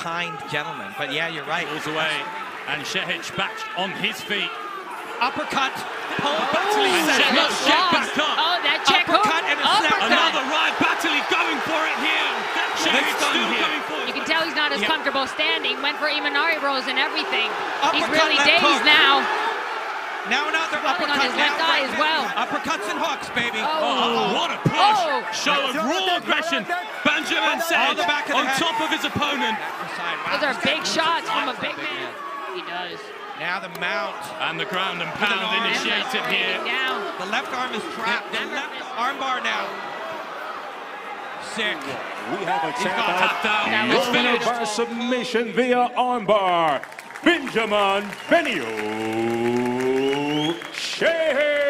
kind gentleman. But yeah, you're right. Pulls away, and 𝐁𝐀 back on his feet. Uppercut. And 𝐁𝐀 back up. Oh, that check hook. Uppercut and a snap. Another right. Batley going for it here. 𝐁𝐀 still going for it. You can tell he's not as comfortable standing. Went for Imanari rolls and everything. He's Uppercut, really left dazed hook. now. Now another Dropping uppercut on his left eye as well. Uppercuts and hooks, baby. Oh, what a push! Oh. Show of raw aggression. Benjamin said the back of the on head. top of his opponent. Those are big shots from a big man. He does. Now the mount. And the ground and pound initiated here. Down. The left arm is trapped. The left arm bar now. Sick. We have a Tap down. That It's was winner finished. by submission via armbar, Benjamin 𝐸𝐈𝐿 𝐶𝐂.